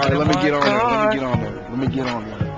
Alright, let me get on there. car. Let me get on there.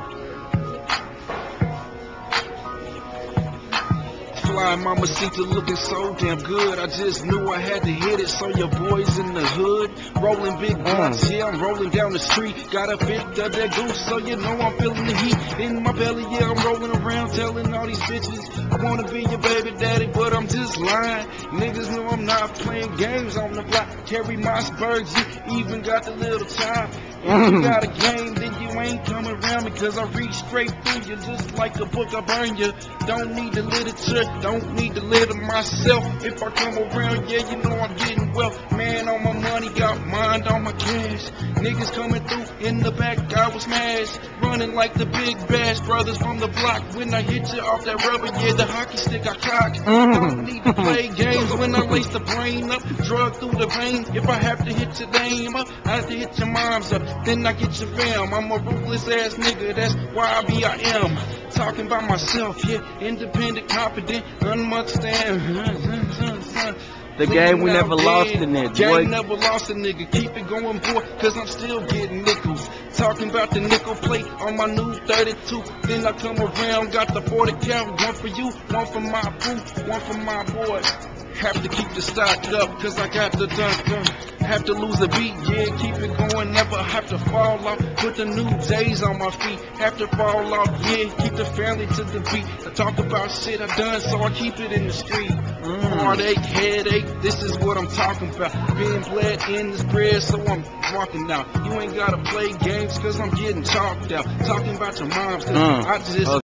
Fly Mamacita looking so damn good. I just knew I had to hit it. So your boys in the hood, rolling big blunts. Yeah, I'm rolling down the street. Got a bit of that goose, so you know I'm feeling the heat in my belly. Yeah, I'm rolling around telling all these bitches I wanna be your baby daddy, but I'm just lying. Niggas know I'm not playing games on the block. Carry my spurs, you even got the little time. If you got a game, then you ain't coming around me, cause I reach straight through you just like a book. I burn you. Don't need the literature, don't need to litter myself. If I come around, yeah, you know I'm getting wealth. Man on my money, got mind on my cash. Niggas coming through in the back, I was smashed. Running like the Big Bash Brothers from the block. When I hit you off that rubber, yeah, the hockey stick I cock. Don't need to play games when I lace the brain up. Drug through the vein, if I have to hit your name up, I have to hit your mom's up. Then I get your fam. I'm a ruthless ass nigga, that's why I be I am. Talking about myself, yeah, independent, confident, understand. The game we never lost in it, boy. Game never lost a nigga. Keep it going, boy, cause I'm still getting nickels. Talking about the nickel plate on my new 32. Then I come around, got the 40 cal. One for you, one for my boo, one for my boys. Have to keep the stock up, cause I got the dun. Have to lose a beat, yeah, keep it going, never have to fall off. Put the new days on my feet, have to fall off, yeah, keep the family to the beat. I talk about shit I done, so I keep it in the street. Heartache, headache, this is what I'm talking about. Being bled in this bread, so I'm walking out. You ain't gotta play games, cause I'm getting chalked out. Talking about your moms, cause I just